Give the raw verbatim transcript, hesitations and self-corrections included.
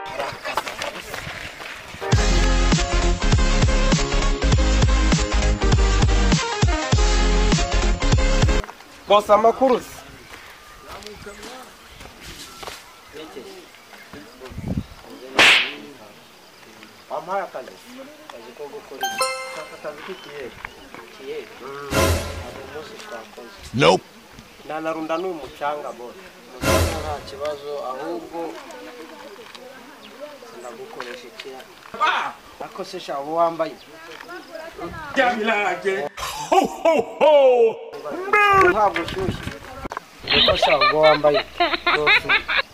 Bosa makuru amaya kazi kazi ko gukora akazi kikiye kiye nope nanarunda n'umucanga bose nta kibazo ahubwo ndagukoresha ikiya akosesha abo wambaye jamilage ho ho ho ntabwo shyushye akosesha abo wambaye bose